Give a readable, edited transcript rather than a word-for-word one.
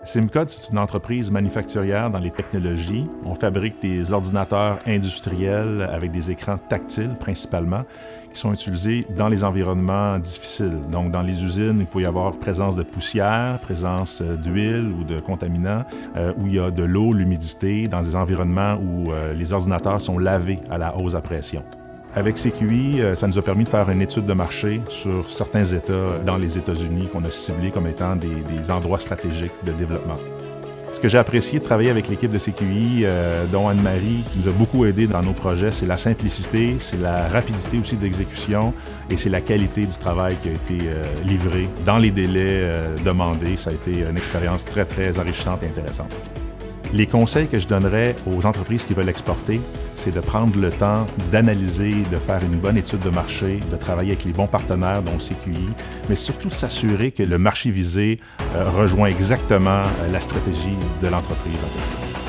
SIMCOD, c'est une entreprise manufacturière dans les technologies. On fabrique des ordinateurs industriels avec des écrans tactiles principalement, qui sont utilisés dans les environnements difficiles. Donc, dans les usines, il peut y avoir présence de poussière, présence d'huile ou de contaminants, où il y a de l'eau, l'humidité, dans des environnements où les ordinateurs sont lavés à la hausse à pression. Avec CQI, ça nous a permis de faire une étude de marché sur certains États dans les États-Unis qu'on a ciblés comme étant des endroits stratégiques de développement. Ce que j'ai apprécié de travailler avec l'équipe de CQI, dont Anne-Marie, qui nous a beaucoup aidé dans nos projets, c'est la simplicité, c'est la rapidité aussi d'exécution et c'est la qualité du travail qui a été livré dans les délais demandés. Ça a été une expérience très, très enrichissante et intéressante. Les conseils que je donnerais aux entreprises qui veulent exporter, c'est de prendre le temps d'analyser, de faire une bonne étude de marché, de travailler avec les bons partenaires, dont CQI, mais surtout de s'assurer que le marché visé rejoint exactement la stratégie de l'entreprise en question.